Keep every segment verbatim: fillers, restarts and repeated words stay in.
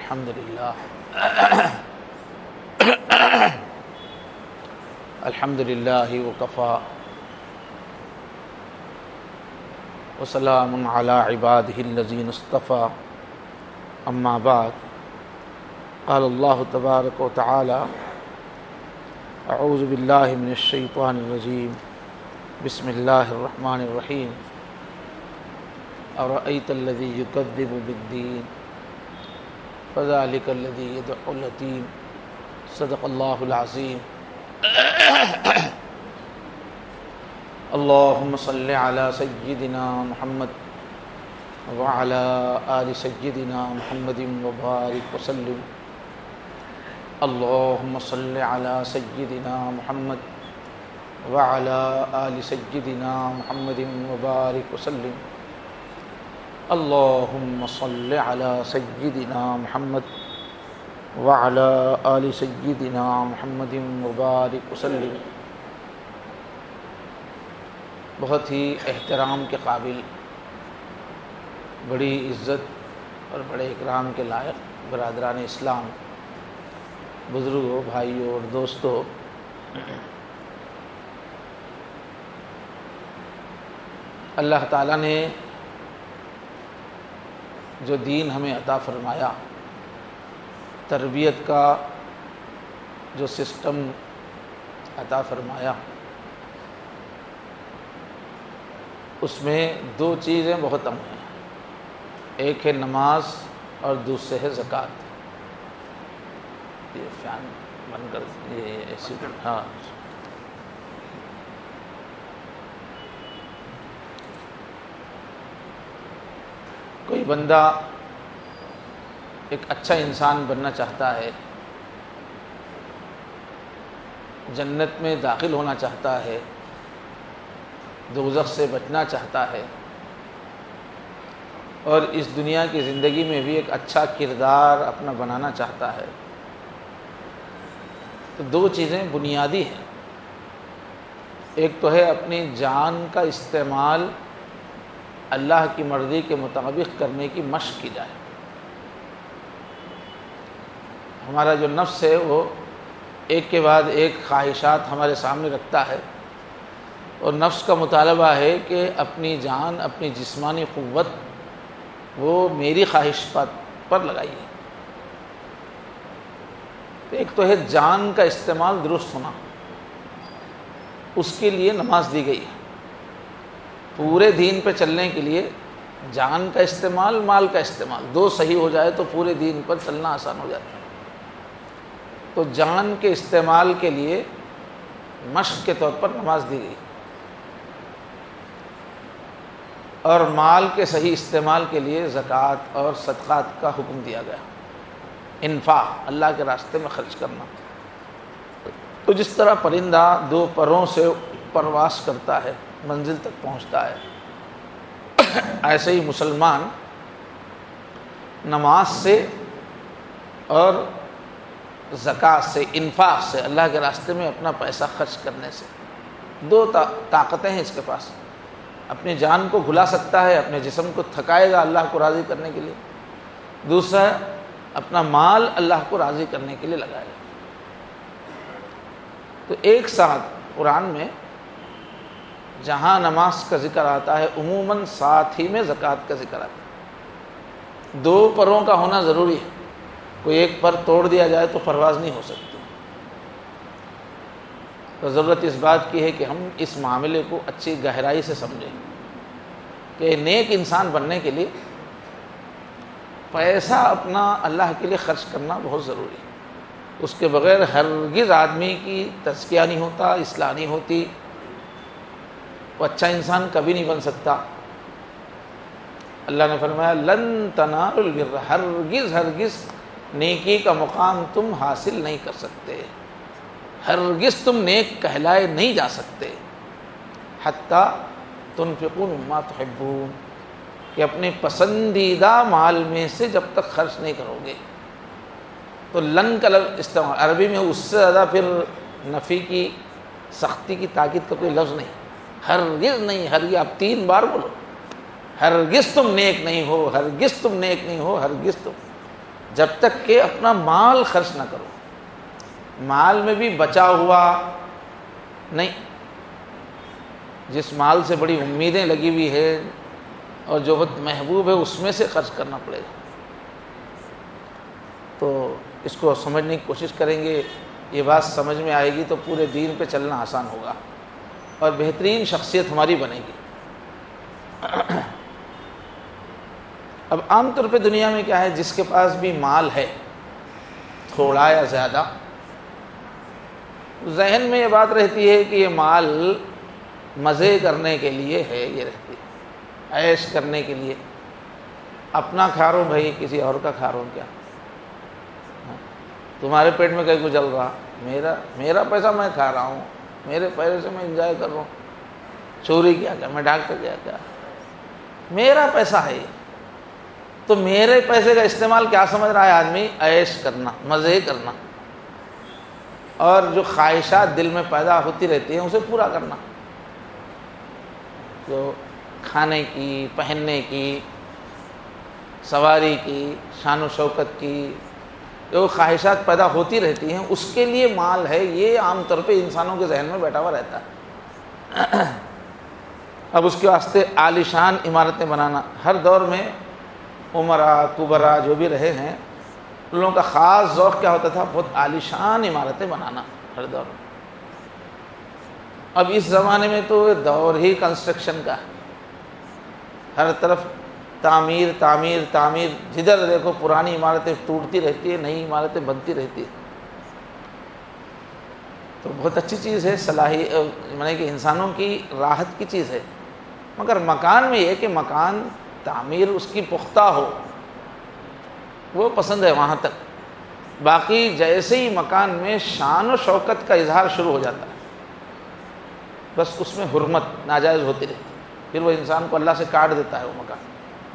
الحمد للہ الحمد للہ وکفیٰ وسلام علی عبادہ الذین اصطفیٰ اما بعد قال اللہ تبارک و تعالی اعوذ باللہ من الشیطان الرجیم بسم اللہ الرحمن الرحیم ارأیت الذی یکذب بالدین فذلک الذی یدعو الیتیم صدق اللہ العظیم اللہم صلی علی سیدنا محمد وعلی آل سیدنا محمد وبارک وسلم اللہم صلی علی سیدنا محمد وعلی آل سیدنا محمد وبارک وسلم اللہم صلی علی سیدنا محمد وعلی آل سیدنا محمد مبارک وسلم۔ بہت ہی احترام کے قابل، بڑی عزت اور بڑے اکرام کے لائق برادران اسلام، بزرگوں، بھائیوں اور دوستوں، اللہ تعالیٰ نے جو دین ہمیں عطا فرمایا، تربیت کا جو سسٹم عطا فرمایا، اس میں دو چیزیں بہت اہم ہیں، ایک ہے نماز اور دوسرے ہے زکوٰۃ۔ یہ فین بند کر یہ ایسی ہاں کوئی بندہ ایک اچھا انسان بننا چاہتا ہے، جنت میں داخل ہونا چاہتا ہے، دوزخ سے بچنا چاہتا ہے، اور اس دنیا کی زندگی میں بھی ایک اچھا کردار اپنا بنانا چاہتا ہے، تو دو چیزیں بنیادی ہیں۔ ایک تو ہے اپنی جان کا استعمال اللہ کی مرضی کے مطابق کرنے کی مشق کی جائے۔ ہمارا جو نفس ہے وہ ایک کے بعد ایک خواہشات ہمارے سامنے رکھتا ہے، اور نفس کا مطالبہ ہے کہ اپنی جان، اپنی جسمانی قوت وہ میری خواہش پر لگائیے۔ ایک تو ہے جان کا استعمال درست ہونا، اس کے لیے نماز دی گئی ہے۔ پورے دین پہ چلنے کے لیے جان کا استعمال، مال کا استعمال دو صحیح ہو جائے تو پورے دین پر چلنا آسان ہو جاتا ہے۔ تو جان کے استعمال کے لیے مشق کے طور پر نماز دی گئی، اور مال کے صحیح استعمال کے لیے زکوٰۃ اور صدقات کا حکم دیا گیا، انفاق، اللہ کے راستے میں خرچ کرنا۔ تو جس طرح پرندہ دو پروں سے پرواز کرتا ہے، منزل تک پہنچتا ہے، ایسے ہی مسلمان نماز سے اور زکوٰۃ سے، انفاق سے، اللہ کے راستے میں اپنا پیسہ خرچ کرنے سے، دو طاقتیں ہیں اس کے پاس۔ اپنی جان کو بھلا سکتا ہے، اپنے جسم کو تھکائے گا اللہ کو راضی کرنے کے لیے، دوسرا اپنا مال اللہ کو راضی کرنے کے لیے لگائے گا۔ تو ایک ساتھ قرآن میں جہاں نماز کا ذکر آتا ہے، عموماً ساتھ ہی میں زکوٰۃ کا ذکر آتا ہے۔ دو پروں کا ہونا ضروری ہے، کوئی ایک پر توڑ دیا جائے تو پرواز نہیں ہو سکتی۔ تو ضرورت اس بات کی ہے کہ ہم اس معاملے کو اچھی گہرائی سے سمجھیں کہ نیک انسان بننے کے لیے پیسہ اپنا اللہ کے لیے خرچ کرنا بہت ضروری ہے۔ اس کے بغیر ہرگز آدمی کی تزکیہ نہیں ہوتا، اصلاح نہیں ہوتی، وہ اچھا انسان کبھی نہیں بن سکتا۔ اللہ نے فرمایا لن تنالوا البر، ہرگز ہرگز نیکی کا مقام تم حاصل نہیں کر سکتے، ہرگز تم نیک کہلائے نہیں جا سکتے، حتی تنفقوا مما تحبون، کہ اپنے پسندیدہ مال میں سے جب تک خرچ نہیں کرو گے۔ تو لن کا لفظ استعمال عربی میں اس سے زیادہ پھر نفی کی، سختی کی، تاکید کا کوئی لفظ نہیں، ہرگز نہیں، ہرگز آپ تین بار بولو، ہرگز تم نیک نہیں ہو، ہرگز تم نیک نہیں ہو، ہرگز تم جب تک کہ اپنا مال خرچ نہ کرو. مال میں بھی بچا ہوا نہیں، جس مال سے بڑی امیدیں لگی ہوئی ہے اور جو بہت محبوب ہے اس میں سے خرچ کرنا پڑے گا. تو اس کو سمجھنے کی کوشش کریں گے، یہ بات سمجھ میں آئے گی تو پورے دین پہ چلنا آسان ہوگا اور بہترین شخصیت ہماری بنے گی. اب عام طور پہ دنیا میں کیا ہے، جس کے پاس بھی مال ہے تھوڑا یا زیادہ، ذہن میں یہ بات رہتی ہے کہ یہ مال مزے کرنے کے لیے ہے، یہ رہتی ہے عیش کرنے کے لیے. اپنا کھا رہا ہوں بھائی، کسی اور کا کھا رہا ہوں کیا؟ تمہارے پیٹ میں کہیں کو جل رہا، میرا میرا پیسہ میں کھا رہا ہوں، میرے پیسے سے میں انجوائے کر رہا ہوں. چوری کیا کیا، میں ڈاکٹر کیا کیا، میرا پیسہ ہے یہ. تو میرے پیسے کا استعمال کیا سمجھ رہا ہے آدمی؟ عیش کرنا، مزے کرنا، اور جو خواہشات دل میں پیدا ہوتی رہتی ہیں اسے پورا کرنا. جو کھانے کی، پہننے کی، سواری کی، شان و شوکت کی جو خواہشات پیدا ہوتی رہتی ہیں اس کے لیے مال ہے. یہ عام طور پہ انسانوں کے ذہن میں بیٹھا ہوا رہتا ہے. اب اس کے واسطے عالیشان عمارتیں بنانا، ہر دور میں عمرا کبرا جو بھی رہے ہیں ان لوگوں کا خاص ذوق کیا ہوتا تھا؟ بہت عالیشان عمارتیں بنانا ہر دور میں. اب اس زمانے میں تو دور ہی کنسٹرکشن کا ہے، ہر طرف تعمیر تعمیر تعمیر، جدھر دیکھو پرانی عمارتیں ٹوٹتی رہتی ہے، نئی عمارتیں بنتی رہتی ہے. تو بہت اچھی چیز ہے، صلاحی یعنی کہ انسانوں کی راحت کی چیز ہے، مگر مکان میں یہ کہ مکان تعمیر اس کی پختہ ہو وہ پسند ہے وہاں تک. باقی جیسے ہی مکان میں شان و شوکت کا اظہار شروع ہو جاتا ہے بس اس میں حرمت ناجائز ہوتی رہتی، پھر وہ انسان کو اللہ سے کاٹ دیتا ہے وہ مکان.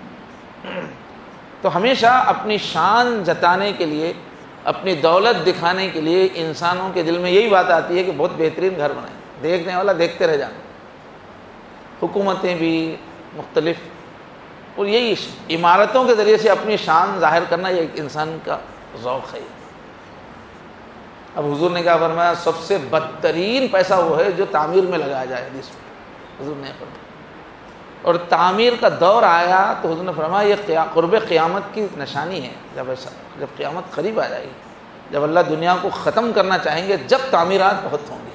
تو ہمیشہ اپنی شان جتانے کے لیے، اپنی دولت دکھانے کے لیے انسانوں کے دل میں یہی بات آتی ہے کہ بہت بہترین گھر بنائیں، دیکھنے والا دیکھتے رہ جائیں. حکومتیں بھی مختلف، اور یہی عمارتوں کے ذریعے سے اپنی شان ظاہر کرنا یہ ایک انسان کا ذوق ہے. اب حضور نے کیا فرمایا؟ سب سے بدترین پیسہ وہ ہے جو تعمیر میں لگایا جائے. حدیث میں حضور نے فرمایا، اور تعمیر کا دور آیا تو حضور نے فرمایا یہ قرب قیامت کی نشانی ہے. جب ایسا جب قیامت قریب آ جائے گی، جب اللہ دنیا کو ختم کرنا چاہیں گے، جب تعمیرات بہت ہوں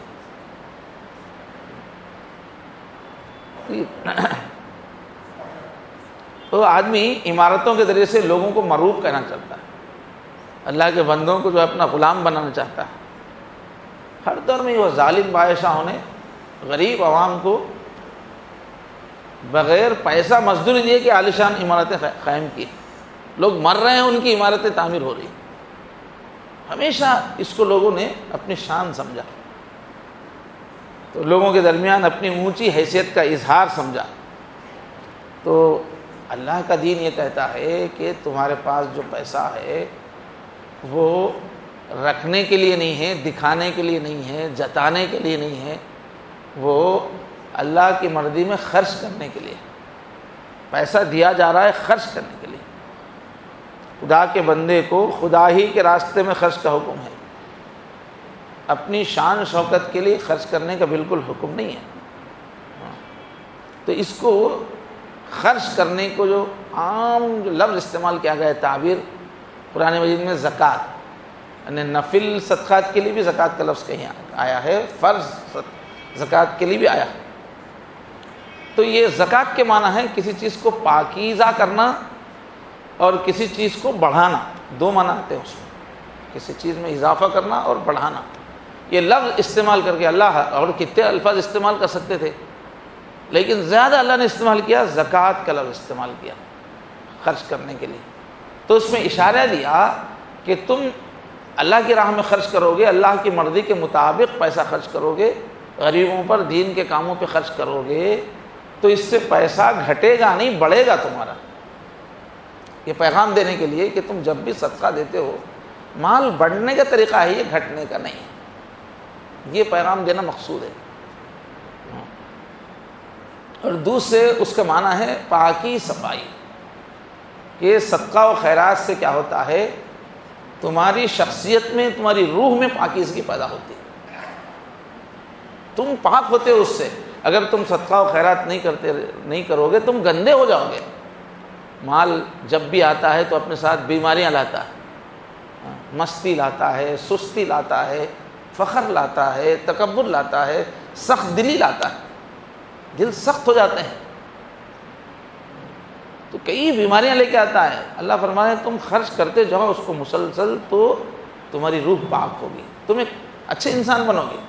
گی. تو آدمی عمارتوں کے ذریعے سے لوگوں کو مروب کہنا چاہتا ہے، اللہ کے بندوں کو جو اپنا غلام بنانا چاہتا ہے. ہر دور میں وہ ظالم بادشاہوں نے غریب عوام کو بغیر پیسہ مزدوری دیے کہ عالیشان عمارتیں قائم کی. لوگ مر رہے ہیں، ان کی عمارتیں تعمیر ہو رہی. ہمیشہ اس کو لوگوں نے اپنی شان سمجھا، تو لوگوں کے درمیان اپنی اونچی حیثیت کا اظہار سمجھا. تو اللہ کا دین یہ کہتا ہے کہ تمہارے پاس جو پیسہ ہے وہ رکھنے کے لیے نہیں ہے، دکھانے کے لیے نہیں ہے، جتانے کے لیے نہیں ہے، وہ اللہ کی مرضی میں خرچ کرنے کے لیے. پیسہ دیا جا رہا ہے خرچ کرنے کے لیے. خدا کے بندے کو خدا ہی کے راستے میں خرچ کا حکم ہے، اپنی شان شوکت کے لیے خرچ کرنے کا بالکل حکم نہیں ہے. تو اس کو خرچ کرنے کو جو عام جو لفظ استعمال کیا گیا ہے، تعبیر قرآن مجید میں زکوٰۃ، یعنی نفل صدقات کے لیے بھی زکوٰۃ کا لفظ کہیں آیا ہے، فرض زکوٰۃ کے لیے بھی آیا ہے. تو یہ زکوٰۃ کے معنی ہے کسی چیز کو پاکیزہ کرنا اور کسی چیز کو بڑھانا. دو معنی آتے ہیں اس میں، کسی چیز میں اضافہ کرنا اور بڑھانا. یہ لفظ استعمال کر کے اللہ، اور کتنے الفاظ استعمال کر سکتے تھے لیکن زیادہ اللہ نے استعمال کیا زکوٰۃ کا لفظ استعمال کیا خرچ کرنے کے لیے. تو اس میں اشارہ دیا کہ تم اللہ کی راہ میں خرچ کرو گے، اللہ کی مرضی کے مطابق پیسہ خرچ کرو گے، غریبوں پر دین کے کاموں پہ خرچ کرو گے تو اس سے پیسہ گھٹے گا نہیں، بڑھے گا تمہارا. یہ پیغام دینے کے لیے کہ تم جب بھی صدقہ دیتے ہو مال بڑھنے کا طریقہ ہے، یہ گھٹنے کا نہیں ہے. یہ پیغام دینا مقصود ہے. اور دوسرے اس کا معنی ہے پاکی صفائی، کہ صدقہ و خیرات سے کیا ہوتا ہے تمہاری شخصیت میں، تمہاری روح میں پاکیزگی پیدا ہوتی ہے، تم پاک ہوتے ہو اس سے۔ اگر تم صدقہ و خیرات نہیں کرتے نہیں کرو گے تم گندے ہو جاؤ گے۔ مال جب بھی آتا ہے تو اپنے ساتھ بیماریاں لاتا ہے، مستی لاتا ہے، سستی لاتا ہے، فخر لاتا ہے، تکبر لاتا ہے، سخت دلی لاتا ہے، دل سخت ہو جاتے ہیں تو کئی بیماریاں لے کے آتا ہے۔ اللہ فرماتا ہے تم خرچ کرتے جاؤ اس کو مسلسل تو تمہاری روح پاک ہوگی، تم ایک اچھے انسان بنو گے۔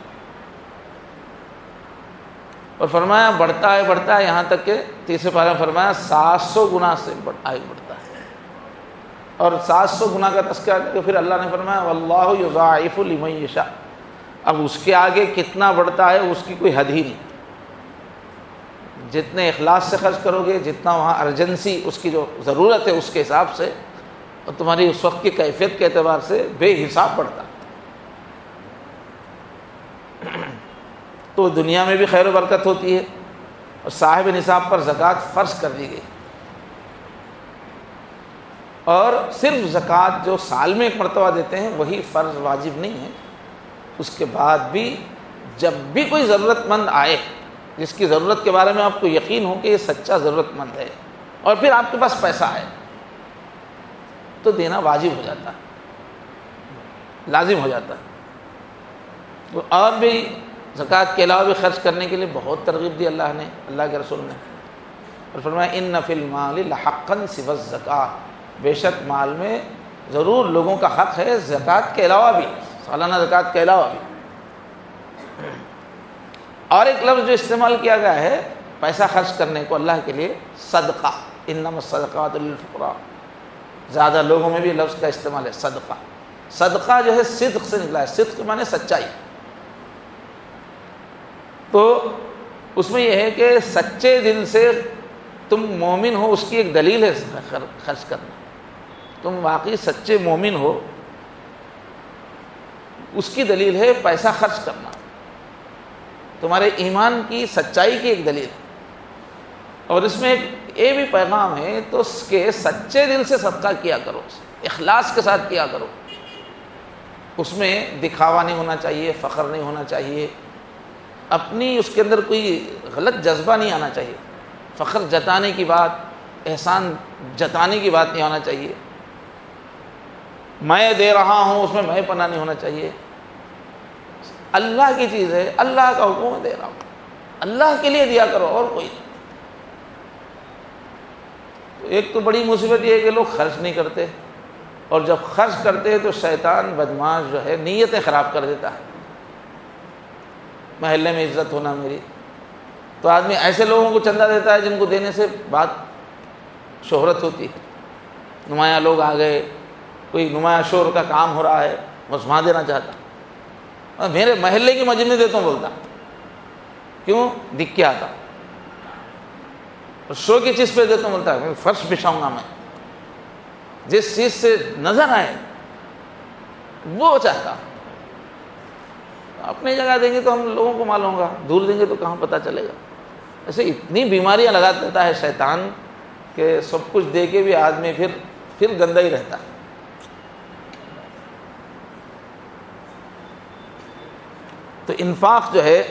اور فرمایا بڑھتا ہے بڑھتا ہے یہاں تک کہ تیسرے پارے میں فرمایا سات سو گنا سے آگے بڑھتا ہے، اور سات سو گنا کا تذکرہ کر کے پھر اللہ نے فرمایا واللہ یضاعف لمن یشاء۔ اب اس کے آگے کتنا بڑھتا ہے اس کی کوئی حد ہی نہیں، جتنے اخلاص سے خرچ کرو گے، جتنا وہاں ارجنسی اس کی جو ضرورت ہے اس کے حساب سے، اور تمہاری اس وقت کی کیفیت کے اعتبار سے بے حساب بڑھتا ہے۔ تو دنیا میں بھی خیر و برکت ہوتی ہے، اور صاحب نصاب پر زکوٰۃ فرض کر دی گئی، اور صرف زکوٰۃ جو سال میں ایک مرتبہ دیتے ہیں وہی فرض واجب نہیں ہے، اس کے بعد بھی جب بھی کوئی ضرورت مند آئے جس کی ضرورت کے بارے میں آپ کو یقین ہو کہ یہ سچا ضرورت مند ہے، اور پھر آپ کے پاس پیسہ ہے تو دینا واجب ہو جاتا ہے، لازم ہو جاتا ہے۔ اور بھی زکوٰۃ کے علاوہ بھی خرچ کرنے کے لیے بہت ترغیب دی اللہ نے، اللہ کے رسول نے، اور فرمایا ان فی المال لحقا سوی الزکاۃ، بے شک مال میں ضرور لوگوں کا حق ہے زکوٰۃ کے علاوہ بھی، سالانہ زکوٰۃ کے علاوہ بھی۔ اور ایک لفظ جو استعمال کیا گیا ہے پیسہ خرچ کرنے کو اللہ کے لیے، صدقہ، انما الصدقات للفقراء، زیادہ لوگوں میں بھی لفظ کا استعمال ہے صدقہ۔ صدقہ جو ہے صدق سے نکلا ہے، صدق معنی سچائی، تو اس میں یہ ہے کہ سچے دل سے تم مومن ہو اس کی ایک دلیل ہے خرچ کرنا، تم واقعی سچے مومن ہو اس کی دلیل ہے پیسہ خرچ کرنا، تمہارے ایمان کی سچائی کی ایک دلیل ہے۔ اور اس میں ایک یہ بھی پیغام ہے تو اس کے سچے دل سے صدقہ کیا کرو، اخلاص کے ساتھ کیا کرو، اس میں دکھاوا نہیں ہونا چاہیے، فخر نہیں ہونا چاہیے، اپنی اس کے اندر کوئی غلط جذبہ نہیں آنا چاہیے، فخر جتانے کی بات، احسان جتانے کی بات نہیں ہونا چاہیے، میں دے رہا ہوں اس میں میں پناہ نہیں ہونا چاہیے۔ اللہ کی چیز ہے، اللہ کا حکم دے رہا ہوں، اللہ کے لیے دیا کرو اور کوئی نہیں۔ تو ایک تو بڑی مصیبت یہ ہے کہ لوگ خرچ نہیں کرتے، اور جب خرچ کرتے ہیں تو شیطان بدماش جو ہے نیتیں خراب کر دیتا ہے، محلے میں عزت ہونا میری، تو آدمی ایسے لوگوں کو چندہ دیتا ہے جن کو دینے سے بات شہرت ہوتی ہے، نمایاں لوگ آ گئے، کوئی نمایاں شور کا کام ہو رہا ہے بس وہاں دینا چاہتا، اور میرے محلے کی مسجد میں دیتا ہوں بولتا، کیوں؟ دکھ کے آتا، اور شو کی چیز پہ دیتا ہوں بولتا ہے فرش بچھاؤں گا میں، جس چیز سے نظر آئے وہ چاہتا۔ اپنی جگہ دیں گے تو ہم لوگوں کو معلوم ہوگا، دور دیں گے تو کہاں پتہ چلے گا۔ ایسے اتنی بیماریاں لگا دیتا ہے شیطان کہ سب کچھ دے کے بھی آدمی پھر پھر گندا ہی رہتا ہے۔ تو انفاق جو ہے،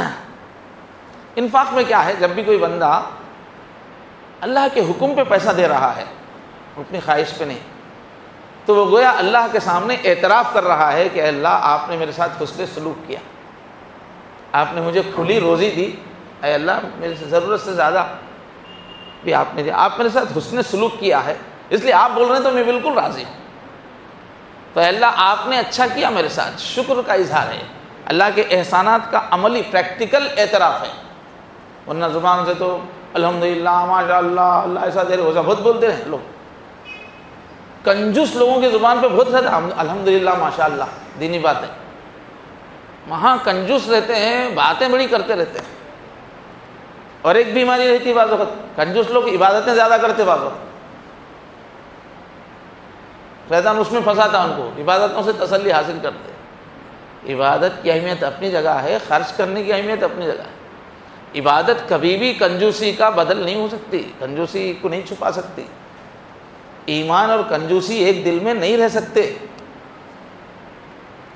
انفاق میں کیا ہے، جب بھی کوئی بندہ اللہ کے حکم پہ پیسہ دے رہا ہے، اپنی خواہش پہ نہیں، تو وہ گویا اللہ کے سامنے اعتراف کر رہا ہے کہ اللہ آپ نے میرے ساتھ حسن سلوک کیا، آپ نے مجھے کھلی روزی دی، اے اللہ میرے سے ضرورت سے زیادہ بھی آپ نے دیا، آپ میرے ساتھ حسن سلوک کیا ہے، اس لیے آپ بول رہے ہیں تو میں بالکل راضی ہوں، تو اے اللہ آپ نے اچھا کیا میرے ساتھ، شکر کا اظہار ہے، اللہ کے احسانات کا عملی پریکٹیکل اعتراف ہے۔ ورنہ زبان سے تو الحمدللہ ماشاء اللہ اللہ ایسا دے رہے ہو، بہت بولتے ہیں لوگ، کنجوس لوگوں کی زبان پہ بہت رہتا ہے الحمدللہ ماشاء اللہ دینی باتیں، وہاں کنجوس رہتے ہیں، باتیں بڑی کرتے رہتے ہیں۔ اور ایک بیماری رہتی ہے بعض وقت، کنجوس لوگ عبادتیں زیادہ کرتے بعض وقت، شیطان اس میں پھنساتا ان کو، عبادتوں سے تسلی حاصل کرتے۔ عبادت کی اہمیت اپنی جگہ ہے، خرچ کرنے کی اہمیت اپنی جگہ ہے، عبادت کبھی بھی کنجوسی کا بدل نہیں ہو سکتی، کنجوسی کو نہیں چھپا سکتی، ایمان اور کنجوسی ایک دل میں نہیں رہ سکتے،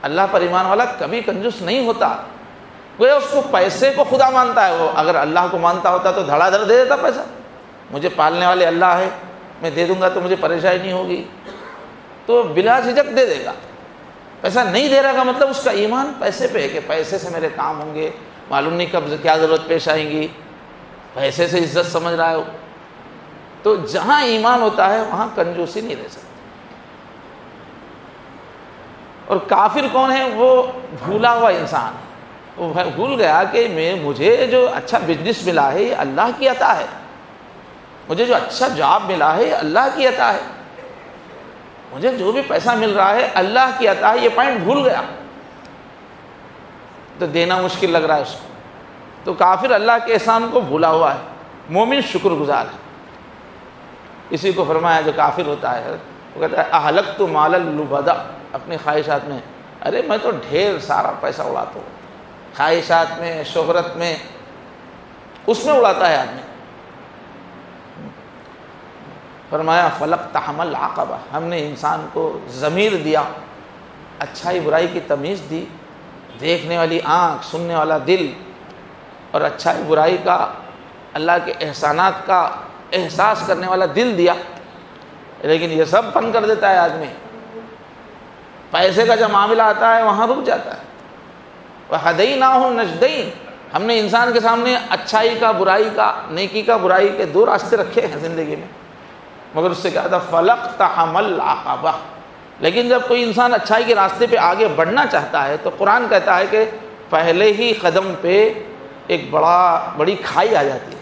اللہ پر ایمان والا کبھی کنجوس نہیں ہوتا. گویا اس کو پیسے کو خدا مانتا ہے. وہ اگر اللہ کو مانتا ہوتا تو دھڑا دھڑ دے دیتا پیسہ. مجھے پالنے والے اللہ ہے, میں دے دوں گا تو مجھے پریشانی نہیں ہوگی, تو بلا جھجک دے دے گا. پیسہ نہیں دے رہا کا مطلب اس کا ایمان پیسے پہ ہے کہ پیسے سے میرے کام ہوں گے, معلوم نہیں کب کیا ضرورت پیش آئیں گی, پیسے سے عزت سمجھ رہا ہے. تو جہاں ایمان ہوتا ہے وہاں کنجوسی نہیں رہ سکتی. اور کافر کون ہے؟ وہ بھولا ہوا انسان ہے. وہ بھول گیا کہ میں مجھے جو اچھا بزنس ملا ہے یہ اللہ کی عطا ہے, مجھے جو اچھا جاب ملا ہے یہ اللہ کی عطا ہے, مجھے جو بھی پیسہ مل رہا ہے اللہ کی عطا ہے. یہ پوائنٹ بھول گیا تو دینا مشکل لگ رہا ہے اس کو. تو کافر اللہ کے احسان کو بھولا ہوا ہے, مومن شکر گزار ہے. اسی کو فرمایا جو کافر ہوتا ہے وہ کہتا ہے اہلکت مال اللبدا, اپنی خواہشات میں, ارے میں تو ڈھیر سارا پیسہ اڑاتا ہوں, خواہشات میں, شہرت میں, اس میں اڑاتا ہے آدمی. فرمایا فلقتحم العقبہ, ہم نے انسان کو ضمیر دیا, اچھائی برائی کی تمیز دی, دیکھنے والی آنکھ, سننے والا دل, اور اچھائی برائی کا, اللہ کے احسانات کا احساس کرنے والا دل دیا. لیکن یہ سب فن کر دیتا ہے آدمی. پیسے کا جب معاملہ آتا ہے وہاں رک جاتا ہے. وَهَدَيْنَاهُ النَّجْدَيْنِ, ہم نے انسان کے سامنے اچھائی کا, برائی کا, نیکی کا, برائی کے دو راستے رکھے ہیں زندگی میں, مگر اس سے کہا تھا فَلَقْتَحَمَ الْعَقَبَةَ. لیکن جب کوئی انسان اچھائی کے راستے پہ آگے بڑھنا چاہتا ہے تو قرآن کہتا ہے کہ پہلے ہی قدم پہ ایک بڑا بڑی کھائی آ جاتی ہے,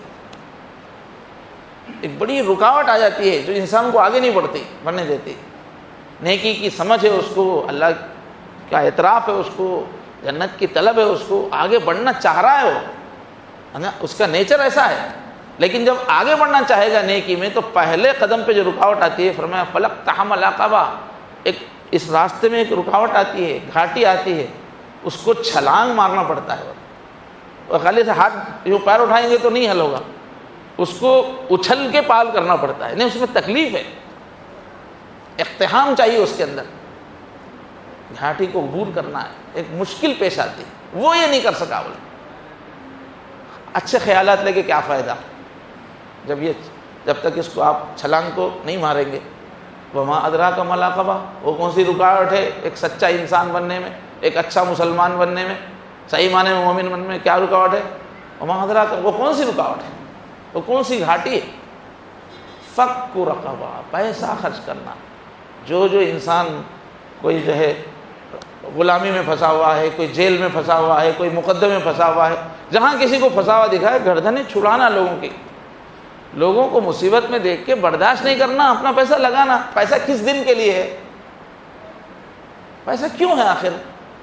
ایک بڑی رکاوٹ آ جاتی ہے جو انسان کو آگے نہیں بڑھتی, بڑھنے دیتی. نیکی کی سمجھ ہے اس کو, اللہ کا اعتراف ہے اس کو, جنت کی طلب ہے اس کو, آگے بڑھنا چاہ رہا ہے وہ, اس کا نیچر ایسا ہے. لیکن جب آگے بڑھنا چاہے گا نیکی میں تو پہلے قدم پہ جو رکاوٹ آتی ہے, فرمایا فلقتحم العقبہ, ایک اس راستے میں ایک رکاوٹ آتی ہے, گھاٹی آتی ہے, اس کو چھلانگ مارنا پڑتا ہے. اور خالی سے ہاتھ جو پیر اٹھائیں گے تو نہیں حل ہوگا, اس کو اچھل کے پال کرنا پڑتا ہے. نہیں, اس میں تکلیف ہے, اقتحام چاہیے اس کے اندر, گھاٹی کو عبور کرنا ہے, ایک مشکل پیش آتی ہے. وہ یہ نہیں کر سکا. بولے اچھے خیالات لے کے کیا فائدہ جب یہ جب تک اس کو آپ چھلانگ کو نہیں ماریں گے. وما ادراک ما العقبہ, وہ کون سی رکاوٹ ہے ایک سچا انسان بننے میں, ایک اچھا مسلمان بننے میں, صحیح معنی میں مومن بننے میں؟ کیا رکاوٹ ہے؟ وما ادراک, وہ کون سی رکاوٹ ہے, وہ کون سی گھاٹی ہے؟ فک رقبہ, پیسہ خرچ کرنا. جو جو انسان کوئی جو ہے غلامی میں پھنسا ہوا ہے, کوئی جیل میں پھنسا ہوا ہے, کوئی مقدمے میں پھنسا ہوا ہے, جہاں کسی کو پھنسا ہوا دکھائے گردنیں چھڑانا لوگوں کی, لوگوں کو مصیبت میں دیکھ کے برداشت نہیں کرنا, اپنا پیسہ لگانا. پیسہ کس دن کے لیے ہے؟ پیسہ کیوں ہے آخر؟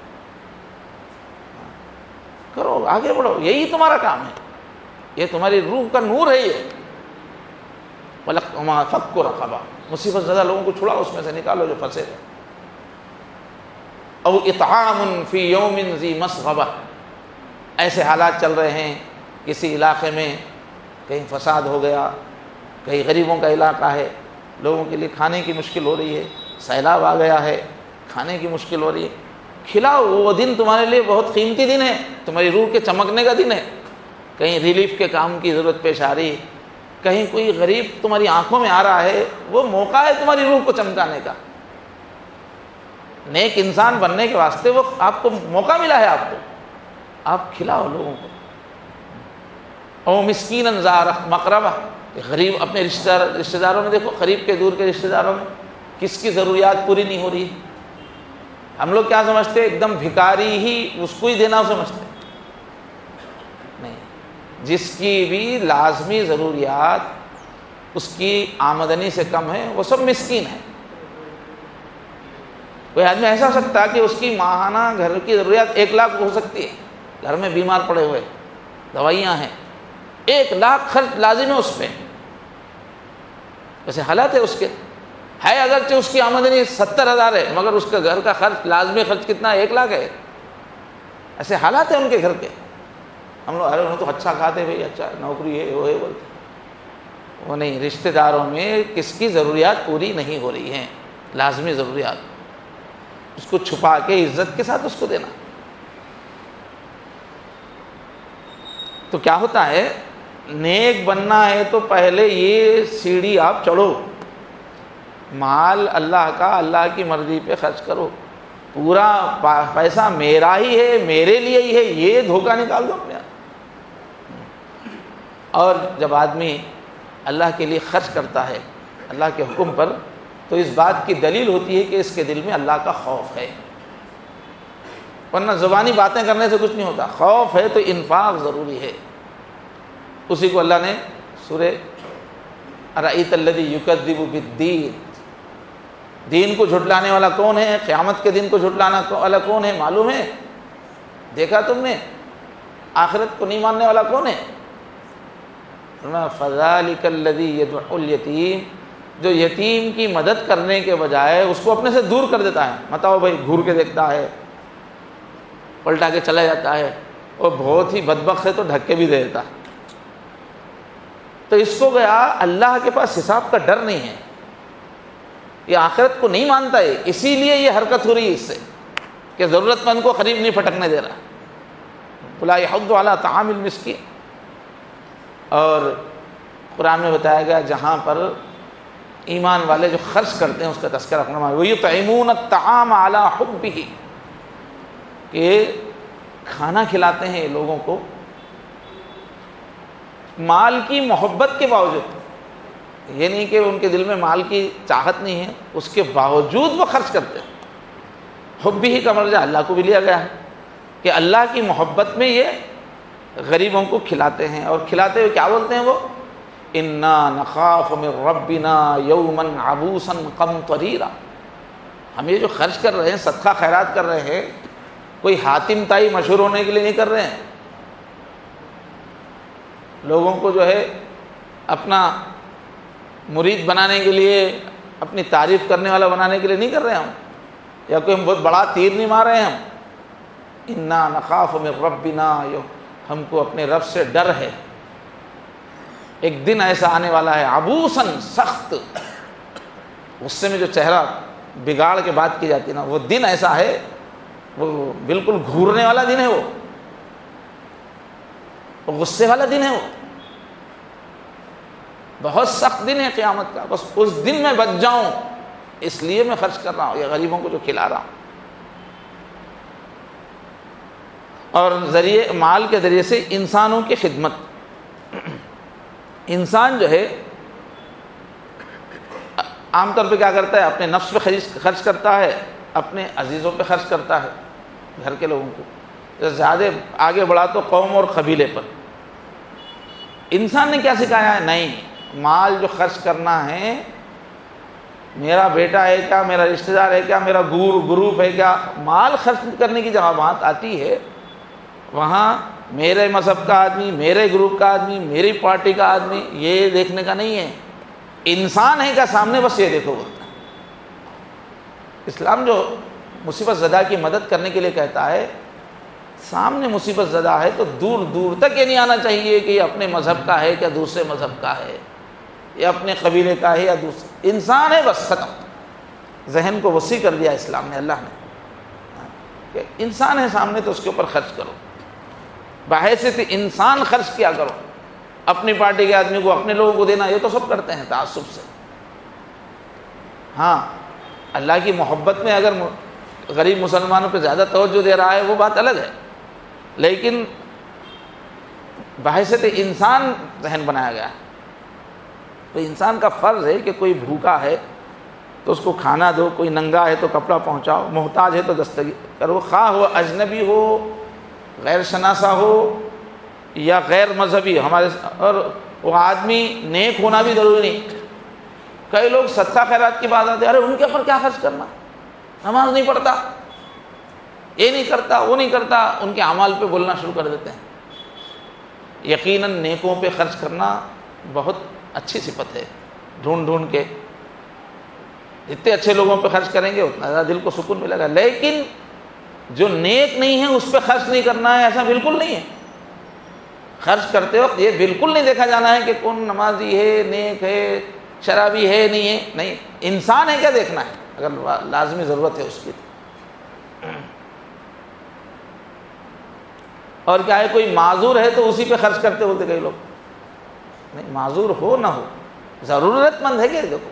کرو, آگے بڑھو, یہی تمہارا کام ہے, یہ تمہاری روح کا نور ہے. یہ فک رقبہ, مصیبت زدہ لوگوں کو چھڑاؤ, اس میں سے نکالو جو پھنسے ہیں. او اطعام فی یوم ذی مسغبہ, ایسے حالات چل رہے ہیں کسی علاقے میں, کہیں فساد ہو گیا, کہیں غریبوں کا علاقہ ہے, لوگوں کے لیے کھانے کی مشکل ہو رہی ہے, سیلاب آ گیا ہے, کھانے کی مشکل ہو رہی ہے. کھلاؤ, وہ دن تمہارے لیے بہت قیمتی دن ہے, تمہاری روح کے چمکنے کا دن ہے. کہیں ریلیف کے کام کی ضرورت پیش آ رہی ہے, کہیں کوئی غریب تمہاری آنکھوں میں آ رہا ہے, وہ موقع ہے تمہاری روح کو چمکانے کا. نیک انسان بننے کے واسطے وہ آپ کو موقع ملا ہے, آپ کو, آپ کھلاؤ لوگوں کو. او مسکیناً ذا مقربہ, غریب اپنے رشتہ دار رشتہ داروں میں دیکھو, قریب کے دور کے رشتہ داروں میں کس کی ضروریات پوری نہیں ہو رہی ہے. ہم لوگ کیا سمجھتے ہیں, ایک دم بھکاری ہی اس کو ہی دینا سمجھتے ہیں. نہیں, جس کی بھی لازمی ضروریات اس کی آمدنی سے کم ہے وہ سب مسکین ہے. کوئی آدمی ایسا ہو سکتا ہے کہ اس کی ماہانہ گھر کی ضروریات ایک لاکھ ہو سکتی ہے, گھر میں بیمار پڑے ہوئے, دوائیاں ہیں, ایک لاکھ خرچ لازم ہے اس پہ. ویسے حالات ہے اس کے, ہے اگرچہ اس کی آمدنی ستر ہزار ہے, مگر اس کا گھر کا خرچ, لازمی خرچ کتنا ہے؟ ایک لاکھ ہے. ایسے حالات ہیں ان کے گھر کے. ہم لوگ ارے انہوں تو اچھا کھاتے بھائی, اچھا نوکری ہے, وہ ہے, بولتے. وہ نہیں, رشتہ داروں میں کس کی ضروریات پوری نہیں ہو رہی ہیں, لازمی ضروریات. اس کو چھپا کے عزت کے ساتھ اس کو دینا. تو کیا ہوتا ہے، نیک بننا ہے تو پہلے یہ سیڑھی آپ چڑھو، مال اللہ کا، اللہ کی مرضی پہ خرچ کرو، پورا پیسہ میرا ہی ہے، میرے لیے ہی ہے، یہ دھوکہ نکال دو اپنے آپ. اور جب آدمی اللہ کے لیے خرچ کرتا ہے اللہ کے حکم پر، تو اس بات کی دلیل ہوتی ہے کہ اس کے دل میں اللہ کا خوف ہے، ورنہ زبانی باتیں کرنے سے کچھ نہیں ہوتا. خوف ہے تو انفاق ضروری ہے. اسی کو اللہ نے سورہ ارأیت الذی یکذب بالدین، دین کو جھٹلانے والا کون ہے، قیامت کے دن کو جھٹلانا والا کون ہے معلوم ہے؟ دیکھا تم نے؟ آخرت کو نہیں ماننے والا کون ہے؟ فذلک الذی یدعو الیتیم، جو یتیم کی مدد کرنے کے بجائے اس کو اپنے سے دور کر دیتا ہے. بتاؤ بھائی، گھور کے دیکھتا ہے، پلٹا کے چلا جاتا ہے، اور بہت ہی بدبخت ہے تو ڈھک کے بھی دے دیتا. تو اس کو گیا اللہ کے پاس حساب کا ڈر نہیں ہے، یہ آخرت کو نہیں مانتا ہے، اسی لیے یہ حرکت ہو رہی ہے اس سے کہ ضرورت مند کو قریب نہیں پھٹکنے دے رہا. ولا یحض علی طعام المسکین. اور قرآن میں بتایا گیا جہاں پر ایمان والے جو خرچ کرتے ہیں اس کا تذکرہ فرمایا، وَيُطْعِمُونَ الطَّعَامَ عَلَىٰ حُبِّهِ، کہ کھانا کھلاتے ہیں لوگوں کو مال کی محبت کے باوجود. یہ نہیں کہ ان کے دل میں مال کی چاہت نہیں ہے، اس کے باوجود وہ خرچ کرتے ہیں. حُبِّهِ کا مرجع اللہ کو بھی لیا گیا ہے کہ اللہ کی محبت میں یہ غریبوں کو کھلاتے ہیں. اور کھلاتے ہوئے کیا بولتے ہیں وہ؟ انا نخاف من ربنا یوما عبوسا قمطریرا. ہم یہ جو خرچ کر رہے ہیں، صدقہ خیرات کر رہے ہیں، کوئی حاتم تائی مشہور ہونے کے لیے نہیں کر رہے ہیں، لوگوں کو جو ہے اپنا مرید بنانے کے لیے، اپنی تعریف کرنے والا بنانے کے لیے نہیں کر رہے ہم، یا کوئی ہم بہت بڑا تیر نہیں مار رہے ہیں ہم. انا نخاف من ربنا، ہم کو اپنے رب سے ڈر ہے. ایک دن ایسا آنے والا ہے عبوسن، سخت، غصے میں جو چہرہ بگاڑ کے بات کی جاتی ہے نا، وہ دن ایسا ہے، وہ بالکل گھورنے والا دن ہے، وہ وہ غصے والا دن ہے، وہ بہت سخت دن ہے قیامت کا. بس اس دن میں بچ جاؤں اس لیے میں خرچ کر رہا ہوں، یہ غریبوں کو جو کھلا رہا ہوں. اور ذریعے مال کے ذریعے سے انسانوں کی خدمت. انسان جو ہے عام طور پہ کیا کرتا ہے؟ اپنے نفس پہ خرچ کرتا ہے، اپنے عزیزوں پہ خرچ کرتا ہے، گھر کے لوگوں کو. زیادہ آگے بڑھا تو قوم اور قبیلے پر. انسان نے کیا سکھایا ہے؟ نہیں، مال جو خرچ کرنا ہے، میرا بیٹا ہے کیا، میرا رشتہ دار ہے کیا، میرا گور گروپ ہے کیا، مال خرچ کرنے کی جہاں بات آتی ہے وہاں میرے مذہب کا آدمی، میرے گروپ کا آدمی، میری پارٹی کا آدمی، یہ دیکھنے کا نہیں ہے. انسان ہے کیا سامنے، بس یہ دیکھو بولتا ہے. اسلام جو مصیبت زدہ کی مدد کرنے کے لیے کہتا ہے، سامنے مصیبت زدہ ہے تو دور دور تک یہ نہیں آنا چاہیے کہ یہ اپنے مذہب کا ہے کیا دوسرے مذہب کا ہے، یا اپنے قبیلے کا ہے یا دوسرے. انسان ہے بس، ختم. ذہن کو وسیع کر دیا اسلام نے، اللہ نے، کہ انسان ہے سامنے تو اس کے اوپر خرچ کرو، بحیثیت انسان خرچ کیا کرو. اپنی پارٹی کے آدمی کو، اپنے لوگوں کو دینا، یہ تو سب کرتے ہیں تعصب سے. ہاں، اللہ کی محبت میں اگر غریب مسلمانوں پہ زیادہ توجہ دے رہا ہے وہ بات الگ ہے، لیکن بحیثیت انسان ذہن بنایا گیا ہے. تو انسان کا فرض ہے کہ کوئی بھوکا ہے تو اس کو کھانا دو، کوئی ننگا ہے تو کپڑا پہنچاؤ، محتاج ہے تو دستگیر کرو، خواہ وہ اجنبی ہو، غیر شناسہ ہو یا غیر مذہبی. ہمارے اور وہ آدمی نیک ہونا بھی ضروری نہیں. کئی لوگ صدقہ خیرات کی بات آتے ہیں، ارے ان کے اوپر کیا خرچ کرنا، نماز نہیں پڑھتا، یہ نہیں کرتا، وہ نہیں کرتا، ان کے اعمال پہ بولنا شروع کر دیتے ہیں. یقیناً نیکوں پہ خرچ کرنا بہت اچھی صفت ہے. ڈھونڈ ڈھونڈ کے جتنے اچھے لوگوں پہ خرچ کریں گے اتنا زیادہ دل کو سکون ملے گا. لیکن جو نیک نہیں ہے اس پہ خرچ نہیں کرنا ہے، ایسا بالکل نہیں ہے. خرچ کرتے وقت یہ بالکل نہیں دیکھا جانا ہے کہ کون نمازی ہے، نیک ہے، شرابی ہے، نہیں ہے. نہیں، انسان ہے کیا دیکھنا ہے اگر لازمی ضرورت ہے اس کی. اور کیا ہے، کوئی معذور ہے تو اسی پہ خرچ کرتے بولتے کئی لوگ. نہیں، معذور ہو نہ ہو، ضرورت مند ہے کہ دیکھو.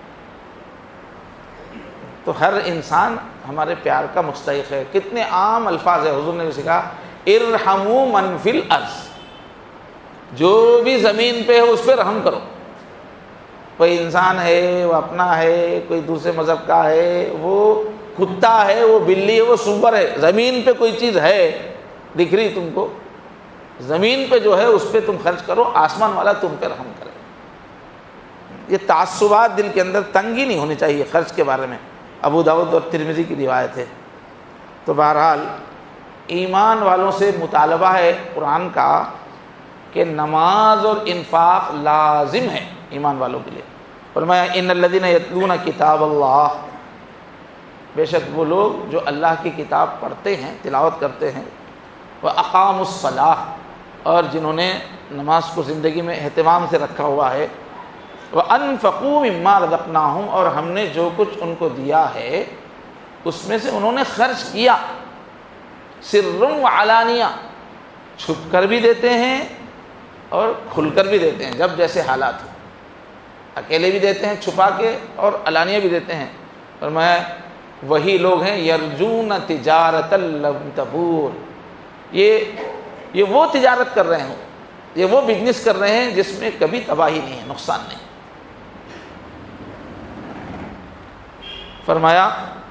تو ہر انسان ہمارے پیار کا مستحق ہے. کتنے عام الفاظ ہیں، حضور نے بھی سکھا ارحموا من فی الارض، جو بھی زمین پہ ہے اس پہ رحم کرو. کوئی انسان ہے، وہ اپنا ہے، کوئی دوسرے مذہب کا ہے، وہ کتا ہے، وہ بلی ہے، وہ سور ہے، زمین پہ کوئی چیز ہے دکھ رہی تم کو، زمین پہ جو ہے اس پہ تم خرچ کرو، آسمان والا تم پہ رحم کرے. یہ تعصبات دل کے اندر تنگی نہیں ہونی چاہیے خرچ کے بارے میں. ابو داؤد اور ترمذی کی روایت ہے. تو بہرحال ایمان والوں سے مطالبہ ہے قرآن کا کہ نماز اور انفاق لازم ہے ایمان والوں کے لیے. فرمایا ان الذین یتلون کتاب اللہ، بے شک وہ لوگ جو اللہ کی کتاب پڑھتے ہیں، تلاوت کرتے ہیں، وَأَقَامُوا الصَّلَاةَ، اور جنہوں نے نماز کو زندگی میں اہتمام سے رکھا ہوا ہے، وَأَنفَقُوا مِمَّا رَزَقْنَاهُمْ، اور ہم نے جو کچھ ان کو دیا ہے اس میں سے انہوں نے خرچ کیا، سرًّا وعلانیہ، چھپ کر بھی دیتے ہیں اور کھل کر بھی دیتے ہیں، جب جیسے حالات ہو. اکیلے بھی دیتے ہیں چھپا کے، اور علانیہ بھی دیتے ہیں. اور میں وہی لوگ ہیں یرجون تجارت لن تبور، یہ یہ وہ تجارت کر رہے ہیں، یہ وہ بزنس کر رہے ہیں جس میں کبھی تباہی نہیں ہے، نقصان نہیں. فرمایا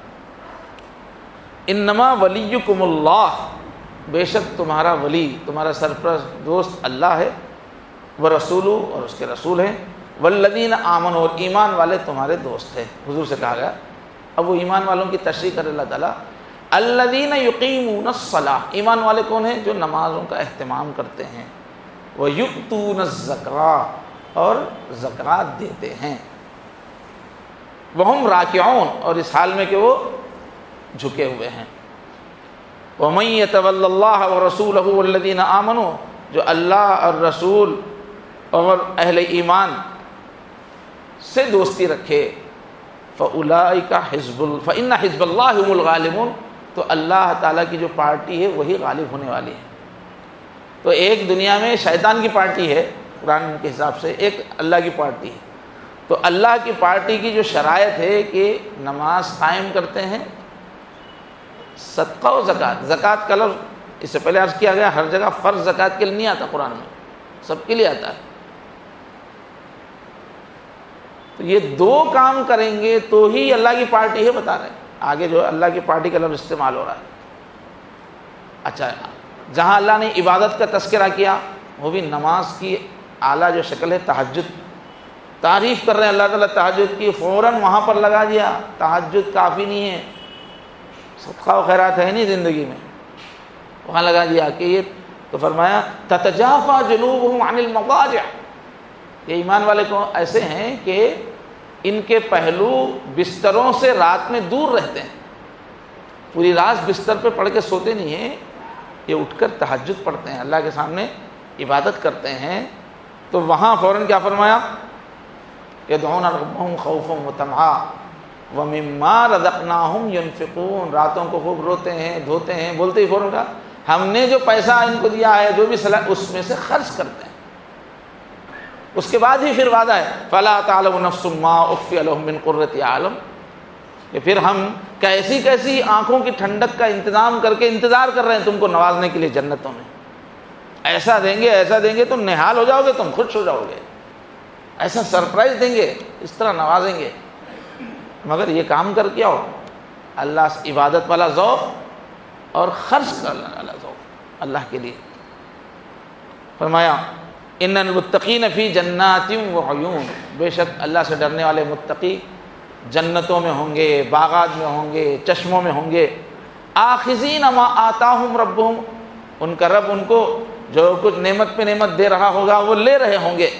انما ولیکم اللہ، بے شک تمہارا ولی، تمہارا سرپرست دوست اللہ ہے، ورسولہ، اور اس کے رسول ہیں، والذین آمنوا، اور ایمان والے تمہارے دوست ہیں. حضور سے کہا گیا. اب وہ ایمان والوں کی تشریح کر اللہ تعالیٰ، الذین یقیمون الصلاۃ، ایمان والے کون ہیں؟ جو نمازوں کا اہتمام کرتے ہیں، ویؤتون الزکاۃ، اور زکوٰۃ دیتے ہیں، وہم راکعون، اور اس حال میں کہ وہ جھکے ہوئے ہیں. ومن یتول اللہ ورسولہ والذین آمنوا، جو اللہ اور رسول اور اہل ایمان سے دوستی رکھے، فاولئک حزب ال فإن حزب اللہ هم الغالبون، تو اللہ تعالیٰ کی جو پارٹی ہے وہی غالب ہونے والی ہے. تو ایک دنیا میں شیطان کی پارٹی ہے قرآن کے حساب سے، ایک اللہ کی پارٹی ہے. تو اللہ کی پارٹی کی جو شرائط ہے کہ نماز قائم کرتے ہیں، صدقہ و زکوٰۃ. زکوٰۃ کا لفظ اس سے پہلے عرض کیا گیا ہر جگہ فرض زکوٰۃ کے لیے نہیں آتا، قرآن میں سب کے لیے آتا ہے. تو یہ دو کام کریں گے تو ہی اللہ کی پارٹی ہے، بتا رہے ہیں. آگے جو اللہ کی پارٹی کا لفظ استعمال ہو رہا ہے. اچھا، جہاں اللہ نے عبادت کا تذکرہ کیا وہ بھی نماز کی اعلیٰ جو شکل ہے تہجد. تعریف کر رہے ہیں اللہ تعالیٰ تہجد کی، فوراً وہاں پر لگا دیا. تہجد کافی نہیں ہے، صدقہ و خیرات ہے نہیں زندگی میں، وہاں لگا دیا کہ یہ. تو فرمایا تتجافا جنوبہم عن المضاجع، یہ ایمان والے کو ایسے ہیں کہ ان کے پہلو بستروں سے رات میں دور رہتے ہیں. پوری رات بستر پہ پڑھ کے سوتے نہیں ہیں، یہ اٹھ کر تہجد پڑھتے ہیں، اللہ کے سامنے عبادت کرتے ہیں. تو وہاں فوراً کیا فرمایا؟ یدعون ربهم خوفا وطمعا ومما رزقناهم ينفقون، راتوں کو خوب روتے ہیں، دھوتے ہیں، بولتے ہی فوراً کہا ہم نے جو پیسہ ان کو دیا ہے، جو بھی صلاح، اس میں سے خرچ کرتے ہیں. اس کے بعد ہی پھر وعدہ ہے فلا تعلم نفس ما اخفی لهم من قرۃ اعین، کہ پھر ہم کیسی کیسی آنکھوں کی ٹھنڈک کا انتظام کر کے انتظار کر رہے ہیں تم کو نوازنے کے لیے جنتوں میں. ایسا دیں گے، ایسا دیں گے، تم نہال ہو جاؤ گے، تم خوش ہو جاؤ گے. ایسا سرپرائز دیں گے، اس طرح نوازیں گے. مگر یہ کام کر کے آؤ، اللہ سے عبادت والا ذوق اور خرچ کرنے والا ذوق اللہ کے لیے. فرمایا ان المتقین فی جنات وعیون، بے شک اللہ سے ڈرنے والے متقی جنتوں میں ہوں گے، باغات میں ہوں گے، چشموں میں ہوں گے. آخذین ما آتاہم ربہم، ان کا رب ان کو جو کچھ نعمت پہ نعمت دے رہا ہوگا وہ لے رہے ہوں گے.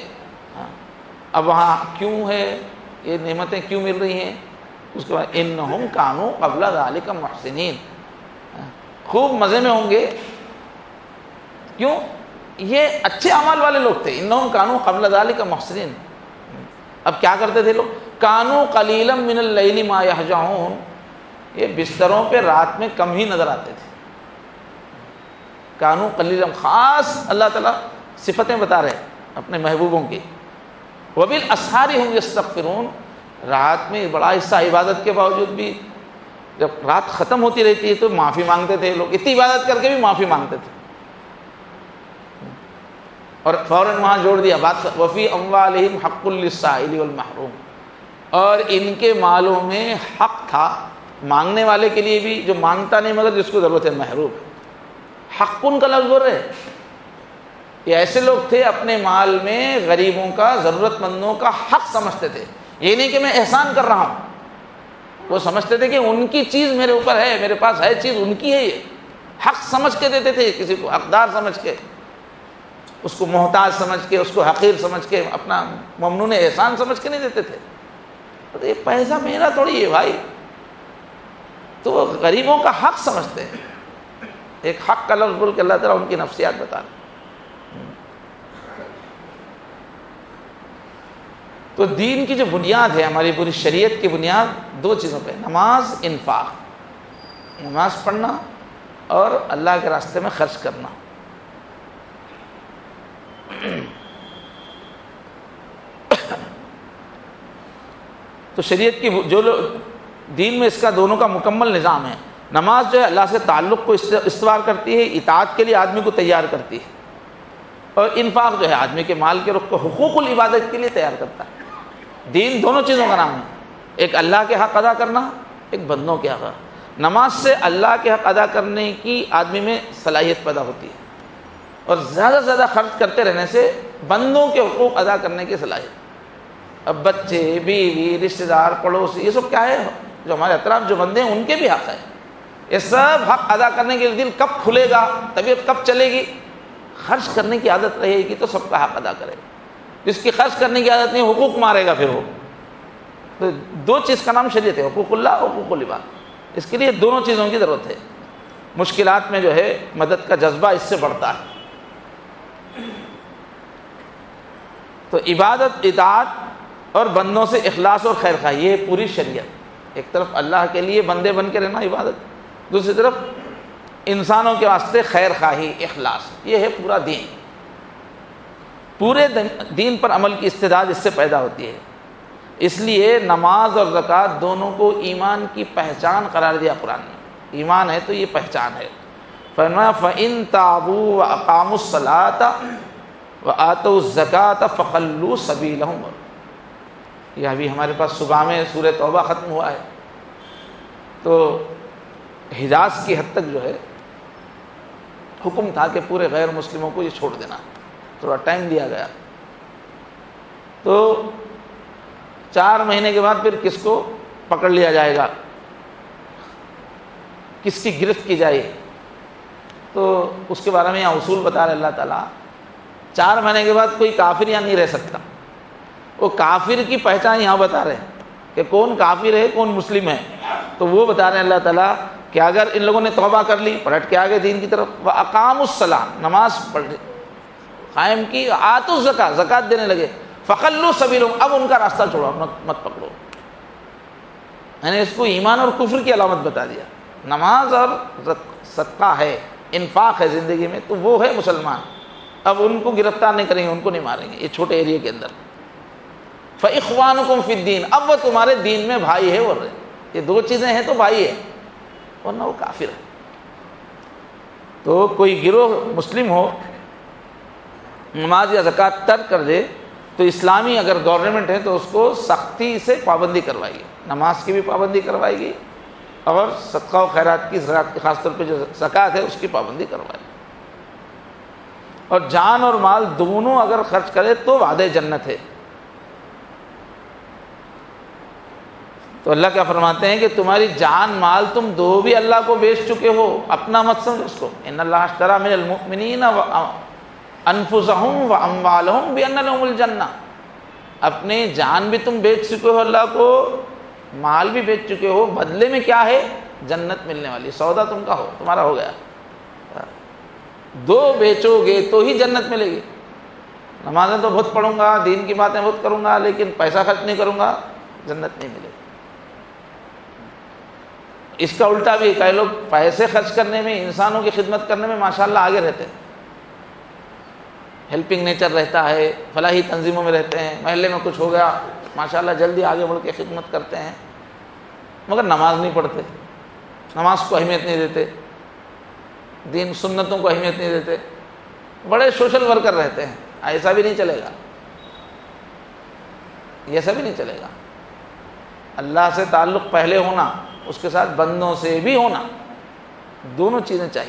اب وہاں کیوں ہے یہ نعمتیں کیوں مل رہی ہیں؟ اس کے بعد انہم کانوا قبل ذلک محسنین، خوب مزے میں ہوں گے. کیوں؟ یہ اچھے اعمال والے لوگ تھے. انہم کانوا قبل ذلک محسنین. اب کیا کرتے تھے لوگ؟ کانوا قلیلا من اللیل ما یہجعون، یہ بستروں پہ رات میں کم ہی نظر آتے تھے. کانو قلیلا، خاص اللہ تعالیٰ صفتیں بتا رہے ہیں اپنے محبوبوں کی. وبالاسحار هم یستغفرون، رات میں بڑا حصہ عبادت کے باوجود بھی جب رات ختم ہوتی رہتی ہے تو معافی مانگتے تھے لوگ، اتنی عبادت کر کے بھی معافی مانگتے تھے. اور فوراً وہاں جوڑ دیا بات، وفی اموالہم حق للسائل والمحروم، اور ان کے مالوں میں حق تھا مانگنے والے کے لیے بھی، جو مانگتا نہیں مگر جس کو ضرورت ہے، محروم. حق ان کا لفظ بول رہے ہیں. یہ ایسے لوگ تھے اپنے مال میں غریبوں کا، ضرورت مندوں کا حق سمجھتے تھے. یہ نہیں کہ میں احسان کر رہا ہوں، وہ سمجھتے تھے کہ ان کی چیز میرے اوپر ہے، میرے پاس ہے چیز ان کی ہے. یہ حق سمجھ کے دیتے تھے، کسی کو حقدار سمجھ کے، اس کو محتاج سمجھ کے، اس کو حقیر سمجھ کے، اپنا ممنون احسان سمجھ کے نہیں دیتے تھے. تو یہ پیسہ میرا تھوڑی ہے بھائی. تو وہ غریبوں کا حق سمجھتے ہیں. ایک حق کا لفظ بول کے اللہ تعالیٰ ان کی نفسیات بتا رہے. تو دین کی جو بنیاد ہے، ہماری پوری شریعت کی بنیاد دو چیزوں پہ، نماز، انفاق، نماز پڑھنا اور اللہ کے راستے میں خرچ کرنا. تو شریعت کی جو دین میں اس کا دونوں کا مکمل نظام ہے. نماز جو ہے اللہ سے تعلق کو استوار کرتی ہے، اطاعت کے لیے آدمی کو تیار کرتی ہے. اور انفاق جو ہے آدمی کے مال کے رخ کو حقوق العبادت کے لیے تیار کرتا ہے. دین دونوں چیزوں کا نام ہے، ایک اللہ کے حق ادا کرنا، ایک بندوں کے حق. نماز سے اللہ کے حق ادا کرنے کی آدمی میں صلاحیت پیدا ہوتی ہے، اور زیادہ سے زیادہ خرچ کرتے رہنے سے بندوں کے حقوق ادا کرنے کی صلاحیت. اب بچے، بیوی، رشتہ دار، پڑوسی، یہ سب کیا ہے؟ جو ہمارے اطراف جو بندے ہیں ان کے بھی حق ہے. یہ سب حق ادا کرنے کے لیے دل کب کھلے گا، طبیعت کب چلے گی؟ خرچ کرنے کی عادت رہے گی تو سب کا حق ادا کرے گا. جس کی خرچ کرنے کی عادت نہیں، حقوق مارے گا پھر وہ. تو دو چیز کا نام شریعت ہے، حقوق اللہ، حقوق العباد. اس کے لیے دونوں چیزوں کی ضرورت ہے. مشکلات میں جو ہے مدد کا جذبہ اس سے بڑھتا ہے. تو عبادت، اطاعت اور بندوں سے اخلاص اور خیر خواہی، یہ پوری شریعت. ایک طرف اللہ کے لیے بندے بن کے رہنا عبادت، دوسری طرف انسانوں کے واسطے خیر خواہی، اخلاص. یہ ہے پورا دین. پورے دین پر عمل کی استعداد اس سے پیدا ہوتی ہے. اس لیے نماز اور زکوٰۃ دونوں کو ایمان کی پہچان قرار دیا قرآن نے. ایمان ہے تو یہ پہچان ہے. فرمایا فَإِن تَابُوا وَأَقَامُوا الصَّلَاةَ وَآتَوُا الزَّكَاةَ فَخَلُّوا سَبِيلَهُمْ. یہ ابھی ہمارے پاس صبح میں سورہ توبہ ختم ہوا ہے، تو حجاز کی حد تک جو ہے حکم تھا کہ پورے غیر مسلموں کو یہ چھوڑ دینا. تھوڑا ٹائم دیا گیا. تو چار مہینے کے بعد پھر کس کو پکڑ لیا جائے گا، کس کی گرفت کی جائے، تو اس کے بارے میں یہاں اصول بتا رہے اللہ تعالیٰ. چار مہینے کے بعد کوئی کافر یہاں نہیں رہ سکتا. وہ کافر کی پہچان یہاں بتا رہے ہیں کہ کون کافر ہے، کون مسلم ہے. تو وہ بتا رہے ہیں اللہ تعالیٰ کہ اگر ان لوگوں نے توبہ کر لی، پلٹ کے آگے دین کی طرف، وَأَقَامُوا الصَّلَاةَ، نماز پڑھ قائم کی، آتوا الزکاۃ، زکوٰۃ دینے لگے، فخلوا سبیلہم، اب ان کا راستہ چھوڑو، مت پکڑو. میں نے اس کو ایمان اور کفر کی علامت بتا دیا. نماز اور صدقہ ہے، انفاق ہے زندگی میں، تو وہ ہے مسلمان. اب ان کو گرفتار نہیں کریں گے، ان کو نہیں ماریں گے یہ چھوٹے ایریے کے اندر. فَإِخْوَانُكُمْ فِي الدِّينِ، اب وہ تمہارے دین میں بھائی ہے. بول رہے یہ دو چیزیں ہیں تو بھائی ہے، ورنہ وہ کافر ہے. تو کوئی گروہ مسلم ہو نماز یا زکوٰۃ ترک کر دے تو اسلامی اگر گورنمنٹ ہے تو اس کو سختی سے پابندی کروائے گی. نماز کی بھی پابندی کروائے گی اور صدقہ و خیرات کی، زکوٰۃ کی خاص طور پہ جو زکوٰۃ ہے اس کی پابندی کروائے گی. اور جان اور مال دونوں اگر خرچ کرے تو وعدہ جنت ہے. تو اللہ کیا فرماتے ہیں کہ تمہاری جان مال تم دو بھی اللہ کو بیچ چکے ہو، اپنا مت سمجھ اس کو. ان اللہ اشتری من المؤمنین انفسهم واموالهم بان لهم الجنہ. اپنے جان بھی تم بیچ چکے ہو اللہ کو، مال بھی بیچ چکے ہو، بدلے میں کیا ہے؟ جنت ملنے والی. سودا تم کا ہو، تمہارا ہو گیا. دو بیچو گے تو ہی جنت ملے گی. نمازیں تو بہت پڑھوں گا، دین کی باتیں بہت کروں گا، لیکن پیسہ خرچ نہیں کروں گا، جنت نہیں ملے گی. اس کا الٹا بھی کئی لوگ پیسے خرچ کرنے میں، انسانوں کی خدمت کرنے میں ماشاءاللہ آگے رہتے ہیں، ہیلپنگ نیچر رہتا ہے، فلاحی تنظیموں میں رہتے ہیں، محلے میں کچھ ہو گیا ماشاءاللہ جلدی آگے بڑھ کے خدمت کرتے ہیں، مگر نماز نہیں پڑھتے، نماز کو اہمیت نہیں دیتے، دین سنتوں کو اہمیت نہیں دیتے، بڑے سوشل ورکر رہتے ہیں۔ ایسا بھی نہیں چلے گا، ایسا بھی نہیں چلے گا۔ اللہ سے تعلق پہلے ہونا، اس کے ساتھ بندوں سے بھی ہونا، دونوں چیزیں چاہیے۔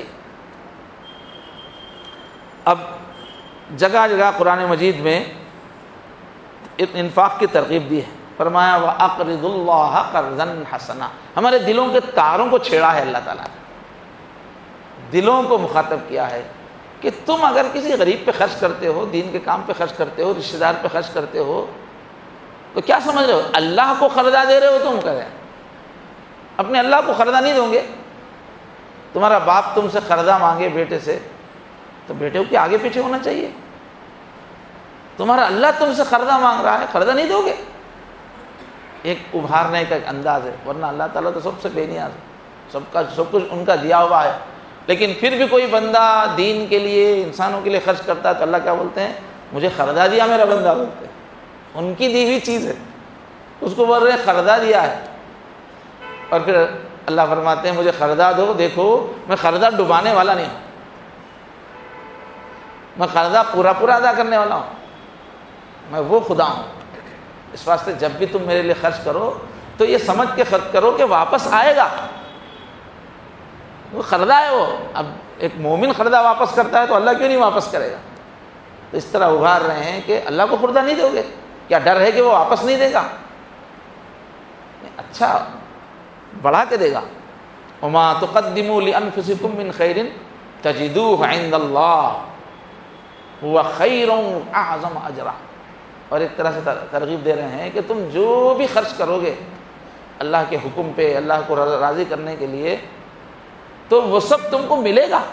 اب جگہ جگہ قرآن مجید میں انفاق کی ترغیب دی ہے، فرمایا وَأَقْرِضُ اللَّهَ قَرْضًا حَسَنًا، ہمارے دلوں کے تاروں کو چھیڑا ہے اللہ تعالیٰ نے، دلوں کو مخاطب کیا ہے کہ تم اگر کسی غریب پہ خرچ کرتے ہو، دین کے کام پہ خرچ کرتے ہو، رشتہ دار پہ خرچ کرتے ہو، تو کیا سمجھ رہے ہو اللہ کو قرضہ دے رہے ہو؟ تم کہہ رہے ہیں اپنے اللہ کو قرضہ نہیں دو گے؟ تمہارا باپ تم سے قرضہ مانگے بیٹے سے تو بیٹے کے آگے پیچھے ہونا چاہیے۔ تمہارا اللہ تم سے قرضہ مانگ رہا ہے، قرضہ نہیں دو گے؟ ایک ابھارنے کا ایک انداز ہے، ورنہ اللہ تعالیٰ تو سب سے بے نیاز ہے، سب کا سب کچھ ان کا دیا ہوا ہے۔ لیکن پھر بھی کوئی بندہ دین کے لیے، انسانوں کے لیے خرچ کرتا ہے تو اللہ کیا بولتے ہیں؟ مجھے قرضہ دیا میرا بندہ، بولتے ہیں ان کی دی ہوئی چیز ہے، اس کو بول رہے ہیں قرضہ دیا ہے۔ اور پھر اللہ فرماتے ہیں مجھے قرضہ دو، دیکھو میں قرضہ ڈبانے والا نہیں ہوں، میں قرضہ پورا پورا ادا کرنے والا ہوں، میں وہ خدا ہوں۔ اس واسطے جب بھی تم میرے لیے خرچ کرو تو یہ سمجھ کے خرچ کرو کہ واپس آئے گا، وہ قرضہ ہے۔ وہ اب ایک مومن قرضہ واپس کرتا ہے تو اللہ کیوں نہیں واپس کرے گا؟ تو اس طرح ابھار رہے ہیں کہ اللہ کو قرضہ نہیں دو گے، کیا ڈر ہے کہ وہ واپس نہیں دے گا؟ اچھا بڑھا کے دے گا۔ وما تقدموا لانفسکم من خیر تجدوہ عند اللہ هو خیر اعظم اجرا۔ اور ایک طرح سے ترغیب دے رہے ہیں کہ تم جو بھی خرچ کرو گے اللہ کے حکم پہ، اللہ کو راضی کرنے کے لیے، تو وہ سب تم کو ملے گا۔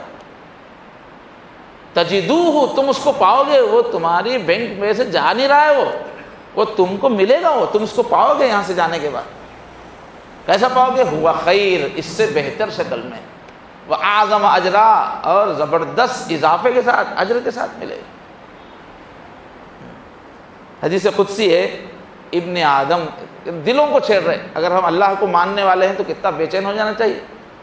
تجدوہ، تم اس کو پاؤ گے، وہ تمہاری بینک میں سے جا نہیں رہا ہے، وہ وہ تم کو ملے گا، وہ تم اس کو پاؤ گے یہاں سے جانے کے بعد۔ کیسا پاؤ گے؟ ہوا خیر، اس سے بہتر شکل میں، وہ اعظم اجرا، اور زبردست اضافے کے ساتھ، اجر کے ساتھ ملے گا۔ حدیث قدسی ہے، ابن آدم دلوں کو چھیڑ رہے، اگر ہم اللہ کو ماننے والے ہیں تو کتنا بے چین ہو جانا چاہیے۔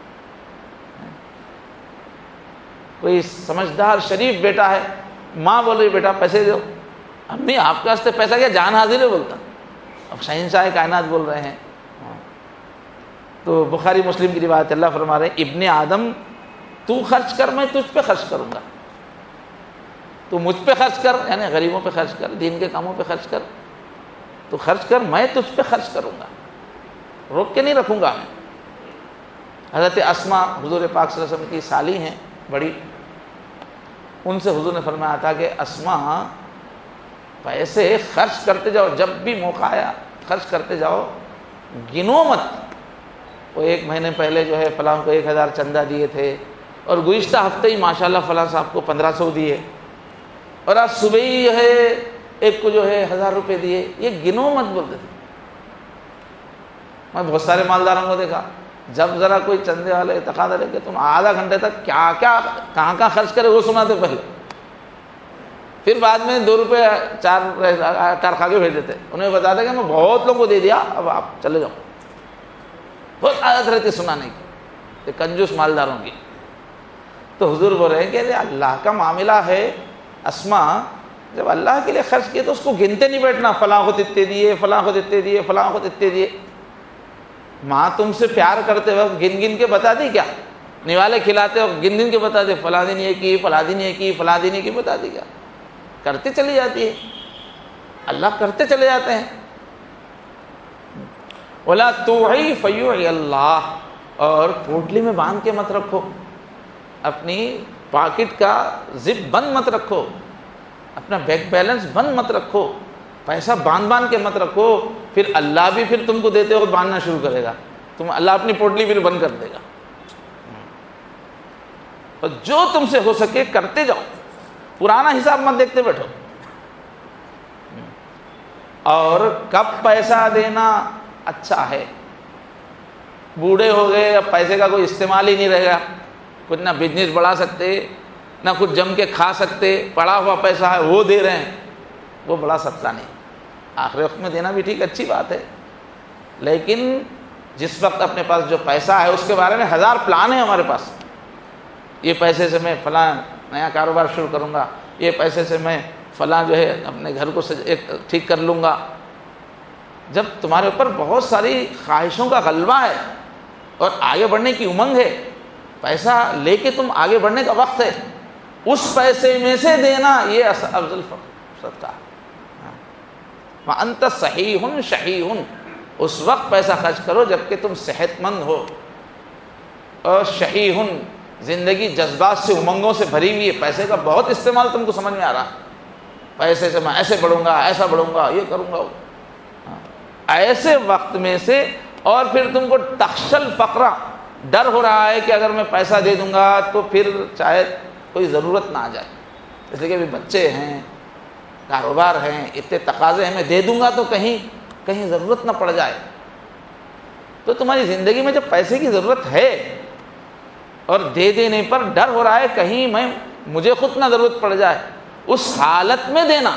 کوئی سمجھدار شریف بیٹا ہے، ماں بول رہی بیٹا پیسے دو، امی آپ کے واسطے پیسہ کیا، جان حاضر ہے بولتا۔ اب شہنشاہ کائنات بول رہے ہیں۔ تو بخاری مسلم کی روایت، اللہ فرما رہے ہیں ابن آدم تو خرچ کر، میں تجھ پہ خرچ کروں گا، تو مجھ پہ خرچ کر، یعنی غریبوں پہ خرچ کر، دین کے کاموں پہ خرچ کر، تو خرچ کر، میں تجھ پہ خرچ کروں گا، روک کے نہیں رکھوں گا میں۔ حضرت اسماء حضور پاک صلی اللہ علیہ وسلم کی سالی ہیں بڑی، ان سے حضور نے فرمایا تھا کہ اسماء پیسے خرچ کرتے جاؤ، جب بھی موقع آیا خرچ کرتے جاؤ، گنو مت۔ وہ ایک مہینے پہلے جو ہے فلاں کو ایک ہزار چندہ دیے تھے، اور گزشتہ ہفتے ہی ماشاءاللہ فلاں صاحب کو پندرہ سو دیے، اور آج صبح ہی جو ہے ایک کو جو ہے ہزار روپے دیے، یہ گنو مت بولتے تھے۔ میں بہت سارے مالداروں کو دیکھا، جب ذرا کوئی چندے والے تقاضا لے کے تم آدھا گھنٹے تک کیا کیا کہاں کہاں خرچ کرے وہ سناتے پہلے، پھر بعد میں دو روپے چار چار کھا کے بھیج دیتے، انہیں بتا دیں کہ میں بہت لوگوں کو دے دیا، اب آپ چلے جاؤ۔ بہت عادت رہتی سنانے کی، یہ کنجوس مالداروں کی۔ تو حضور بول رہے ہیں کہ اللہ کا معاملہ ہے، اسماء جب اللہ کے لیے خرچ کیے تو اس کو گنتے نہیں بیٹھنا، فلاں کو اتنے دیے، فلاں کو اتنے دیے، فلاں کو اتنے دیے۔ ماں تم سے پیار کرتے وقت گن گن کے بتا دی کیا؟ نوالے کھلاتے وقت گن گن کے بتا دے، فلاں دن یہ کی، فلاں دن یہ کی، فلاں دن یہ کی، بتا دی کیا؟ کرتے چلی جاتی ہے، اللہ کرتے چلے جاتے ہیں۔ وَلَا تُوعِي فَيُوعِي اللَّهُ، اور پوٹلی میں باندھ کے مت رکھو، اپنی پاکٹ کا زپ بند مت رکھو، اپنا بینک بیلنس بند مت رکھو، پیسہ باندھ باندھ کے مت رکھو، پھر اللہ بھی پھر تم کو دیتے وقت باندھنا شروع کرے گا، تم اللہ اپنی پوٹلی پھر بند کر دے گا۔ اور جو تم سے ہو سکے کرتے جاؤ، پرانا حساب مت دیکھتے بیٹھو۔ اور کب پیسہ دینا اچھا ہے، بوڑھے ہو گئے، اب پیسے کا کوئی استعمال ہی نہیں رہے گا، کچھ نہ بزنس بڑھا سکتے نہ کچھ جم کے کھا سکتے، پڑا ہوا پیسہ ہے وہ دے رہے ہیں، وہ بڑا سکتا نہیں۔ آخری وقت میں دینا بھی ٹھیک اچھی بات ہے، لیکن جس وقت اپنے پاس جو پیسہ ہے اس کے بارے میں ہزار پلان ہیں ہمارے پاس، یہ پیسے سے میں فلاں نیا کاروبار شروع کروں گا، یہ پیسے سے میں فلاں جو ہے اپنے گھر کو ایک ٹھیک کر لوں گا۔ جب تمہارے اوپر بہت ساری خواہشوں کا غلبہ ہے اور آگے بڑھنے کی امنگ ہے، پیسہ لے کے تم آگے بڑھنے کا وقت ہے، اس پیسے میں سے دینا یہ افضل صدقہ ہے۔ وَأَنْتَ صَحِيحٌ شَحِيحٌ، اس وقت پیسہ خرچ کرو جب کہ تم صحت مند ہو، اور شحیح، زندگی جذبات سے امنگوں سے بھری ہوئی ہے، پیسے کا بہت استعمال تم کو سمجھ میں آ رہا ہے، پیسے سے میں ایسے بڑھوں گا، ایسا بڑھوں گا، یہ کروں گا، ایسے وقت میں سے، اور پھر تم کو تخشل فقرہ، ڈر ہو رہا ہے کہ اگر میں پیسہ دے دوں گا تو پھر شاید کوئی ضرورت نہ آ جائے، اس لیے کہ ابھی بچے ہیں، کاروبار ہیں، اتنے تقاضے ہیں، میں دے دوں گا تو کہیں کہیں ضرورت نہ پڑ جائے۔ تو تمہاری زندگی میں جب پیسے کی ضرورت ہے اور دے دینے پر ڈر ہو رہا ہے کہیں میں مجھے خود نہ ضرورت پڑ جائے، اس حالت میں دینا،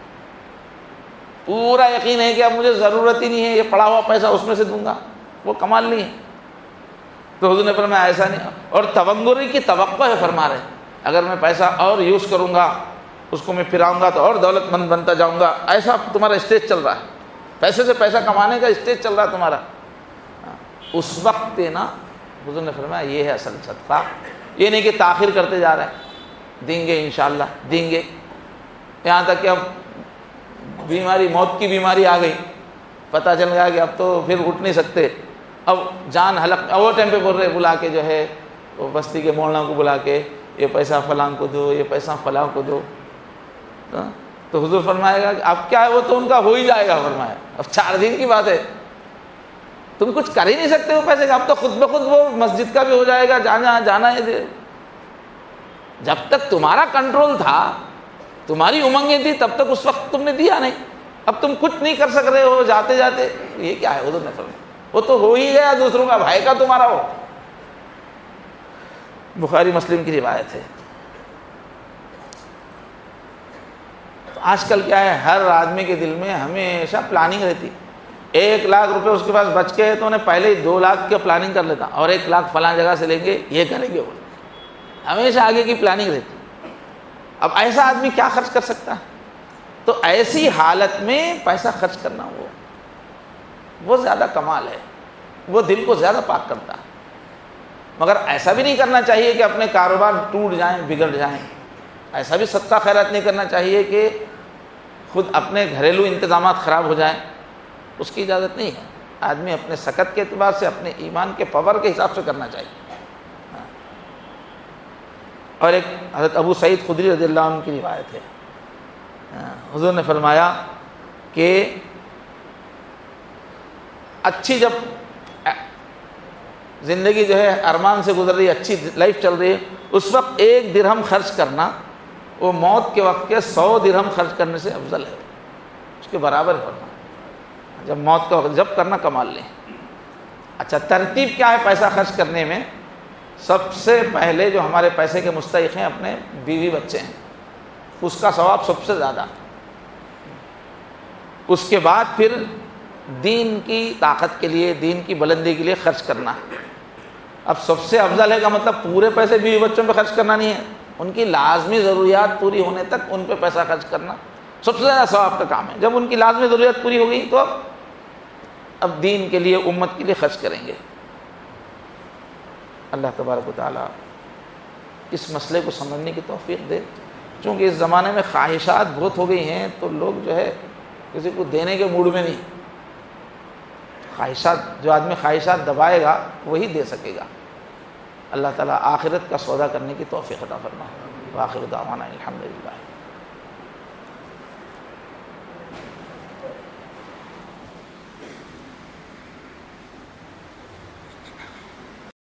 پورا یقین ہے کہ اب مجھے ضرورت ہی نہیں ہے، یہ پڑا ہوا پیسہ اس میں سے دوں گا، وہ کمال نہیں ہے۔ تو حضور نے فرمایا ایسا نہیں، اور تونگری کی توقع ہے، فرما رہے اگر میں پیسہ اور یوز کروں گا، اس کو میں پھراؤں گا تو اور دولت مند بنتا جاؤں گا، ایسا تمہارا اسٹیج چل رہا ہے، پیسے سے پیسہ کمانے کا اسٹیج چل رہا ہے تمہارا، اس وقت دینا، حضور نے فرمایا یہ ہے اصل صدقہ۔ یہ نہیں کہ تاخیر کرتے جا رہے ہیں، دیں گے انشاءاللہ دیں گے، یہاں تک کہ اب بیماری، موت کی بیماری آ گئی، پتہ چل گیا کہ اب تو پھر اٹھ نہیں سکتے، اب جان حلق، وہ ٹائم پہ بول رہے بلا کے جو ہے وہ بستی کے مولانا کو بلا کے یہ پیسہ فلاں کو دو، یہ پیسہ فلاں کو دو، تو حضور فرمائے گا کہ اب کیا ہے، وہ تو ان کا ہو ہی جائے گا، فرمایا اب چار دن کی بات ہے، تم کچھ کر ہی نہیں سکتے وہ پیسے کا، اب تو خود بخود وہ مسجد کا بھی ہو جائے گا، جانا جانا ہے۔ جب تک تمہارا کنٹرول تھا، تمہاری امنگیں تھی، تب تک اس وقت تم نے دیا نہیں، اب تم کچھ نہیں کر سک رہے ہو جاتے جاتے، یہ کیا ہے؟ حضور نے فرمایا وہ تو ہو ہی گیا، دوسروں کا بھائی کا تمہارا ہو۔ بخاری مسلم کی روایت ہے۔ آج کل کیا ہے، ہر آدمی کے دل میں ہمیشہ پلاننگ رہتی، ایک لاکھ روپے اس کے پاس بچ کے تو انہیں پہلے ہی دو لاکھ کی پلاننگ کر لیتا، اور ایک لاکھ فلاں جگہ سے لیں گے، یہ کریں گے، وہ ہمیشہ آگے کی پلاننگ رہتی۔ اب ایسا آدمی کیا خرچ کر سکتا ہے؟ تو ایسی حالت میں پیسہ خرچ کرنا وہ وہ زیادہ کمال ہے، وہ دل کو زیادہ پاک کرتا ہے۔ مگر ایسا بھی نہیں کرنا چاہیے کہ اپنے کاروبار ٹوٹ جائیں، بگڑ جائیں، ایسا بھی صدقہ خیرات نہیں کرنا چاہیے کہ خود اپنے گھریلو انتظامات خراب ہو جائیں، اس کی اجازت نہیں ہے۔ آدمی اپنے سکت کے اعتبار سے، اپنے ایمان کے پاور کے حساب سے کرنا چاہیے۔ اور ایک حضرت ابو سعید خدری رضی اللہ عنہ کی روایت ہے، حضور نے فرمایا کہ اچھی جب زندگی جو ہے ارمان سے گزر رہی ہے، اچھی لائف چل رہی ہے، اس وقت ایک درہم خرچ کرنا وہ موت کے وقت کے سو درہم خرچ کرنے سے افضل ہے، اس کے برابر کرنا جب موت کا وقت، جب کرنا کمال لیں۔ اچھا، ترتیب کیا ہے پیسہ خرچ کرنے میں؟ سب سے پہلے جو ہمارے پیسے کے مستحق ہیں اپنے بیوی بچے ہیں، اس کا ثواب سب سے زیادہ، اس کے بعد پھر دین کی طاقت کے لیے، دین کی بلندی کے لیے خرچ کرنا۔ اب سب سے افضل ہے کا مطلب پورے پیسے بیوی بچوں پہ خرچ کرنا نہیں ہے، ان کی لازمی ضروریات پوری ہونے تک ان پہ پیسہ خرچ کرنا سب سے زیادہ ثواب کا کام ہے۔ جب ان کی لازمی ضروریات پوری ہو گئی تو اب دین کے لیے، امت کے لیے خرچ کریں گے۔ اللہ تبارک و تعالیٰ اس مسئلے کو سمجھنے کی توفیق دے، چونکہ اس زمانے میں خواہشات بہت ہو گئی ہیں، تو لوگ جو ہے کسی کو دینے کے موڈ میں نہیں، خواہشات، جو آدمی خواہشات دبائے گا وہی دے سکے گا۔ اللہ تعالیٰ آخرت کا سودا کرنے کی توفیق عطا فرمائے۔ وآخر دعوانا الحمدللہ۔